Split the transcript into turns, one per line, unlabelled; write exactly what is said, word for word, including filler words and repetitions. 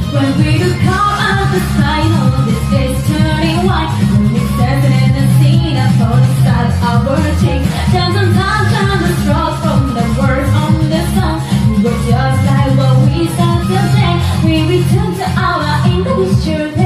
When we look out at the sky, know this day's turning white. When we stand in the scene, I saw the side of our cheeks. Dance and dance and the straws from the words on the song. We were just like what we said to say. We returned to our individual.